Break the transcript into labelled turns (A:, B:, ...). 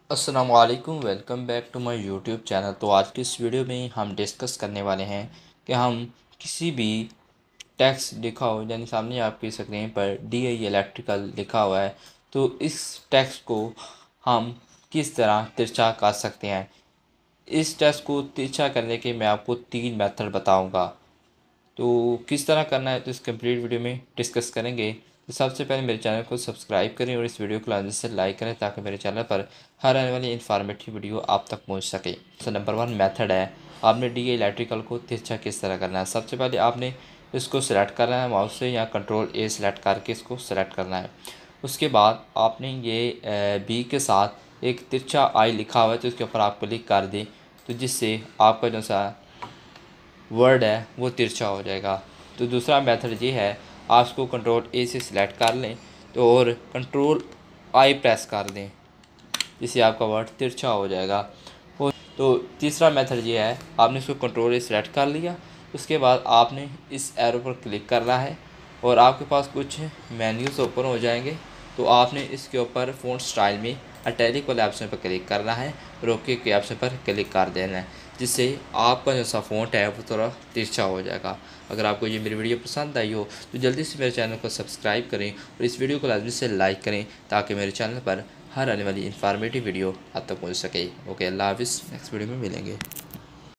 A: अस्सलाम वालेकुम, welcome back to my YouTube channel. तो आज की इस वीडियो में हम डिस्कस करने वाले हैं कि हम किसी भी टेक्स्ट लिखा हो, यानी सामने आपकी स्क्रीन पर DI इलेक्ट्रिकल लिखा हुआ है, तो इस टेक्स्ट को हम किस तरह तिरछा कर सकते हैं। इस टेक्स्ट को तिरछा करने के मैं आपको 3 मेथड बताऊंगा। तो किस तरह करना है तो इस कंप्लीट वीडियो में डिस्कस करेंगे। तो सबसे पहले मेरे चैनल को सब्सक्राइब करें और इस वीडियो को लाजमी से लाइक करें ताकि मेरे चैनल पर हर आने वाली इन्फॉर्मेटिव वीडियो आप तक पहुंच सके। तो नंबर 1 मेथड है, आपने DI इलेक्ट्रिकल को तिरछा किस तरह करना है। सबसे पहले आपने इसको सेलेक्ट करना है माउस से, या कंट्रोल A सेलेक्ट करके इसको सेलेक्ट करना है। उसके बाद आपने ये बी के साथ एक तिरछा आई लिखा हुआ है तो इसके ऊपर आप क्लिक कर दें, तो जिससे आपका जो सा वर्ड है वो तिरछा हो जाएगा। तो दूसरा मेथड ये है, आप इसको कंट्रोल A से सिलेक्ट कर लें तो और कंट्रोल I प्रेस कर दें, जिससे आपका वर्ड तिरछा हो जाएगा। और तो तीसरा मेथड ये है, आपने इसको कंट्रोल A सिलेक्ट कर लिया, उसके बाद आपने इस एरो पर क्लिक करना है और आपके पास कुछ मेन्यूज़ ओपन हो जाएंगे। तो आपने इसके ऊपर फ़ॉन्ट स्टाइल में इटैलिक वाले ऑप्शन पर क्लिक करना है और ओके के ऑप्शन पर क्लिक कर देना है, जिससे आपका जो सा फ़ॉन्ट है वो थोड़ा तिरछा हो जाएगा। अगर आपको ये मेरी वीडियो पसंद आई हो तो जल्दी से मेरे चैनल को सब्सक्राइब करें और इस वीडियो को लाजमी से लाइक करें ताकि मेरे चैनल पर हर आने वाली इन्फॉर्मेटिव वीडियो आप तक पहुँच सके। ओके, अल्लाह हाफिज़, नेक्स्ट वीडियो में मिलेंगे।